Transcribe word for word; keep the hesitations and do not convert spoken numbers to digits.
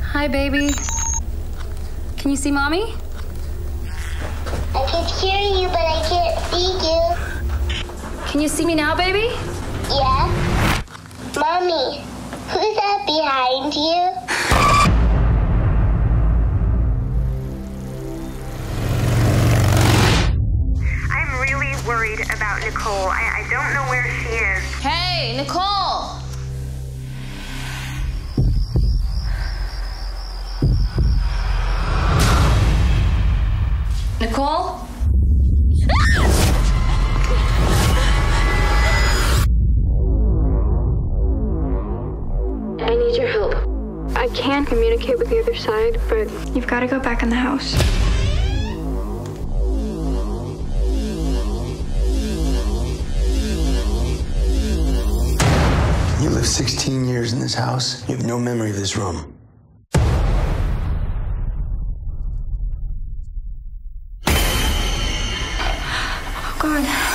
Hi, baby. Can you see Mommy? I can hear you, but I can't see you. Can you see me now, baby? Yeah. Mommy, who's that behind you? I'm really worried about Nicole. I, I don't know where she is. Hey, Nicole! Nicole? I need your help. I can communicate with the other side, but you've got to go back in the house. You lived sixteen years in this house. You have no memory of this room. Oh, God.